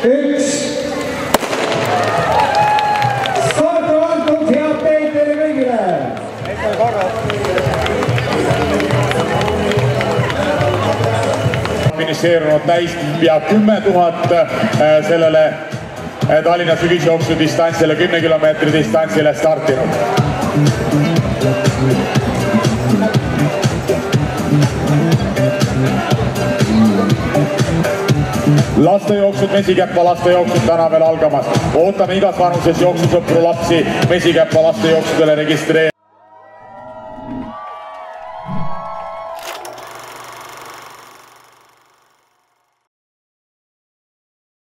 1. Start on antud, head teid teile kõigile! Finiseerunud täis pea 10 000 sellele Tallinna sügisjooksu distantsile, 10 kilomeetri distantsile startinud. Lastejooksud, Mesikäppa lastejooksud täna veel algamas. Ootame igas vanuses jooksusõpru lapsi Mesikäppa lastejooksudele registreerida.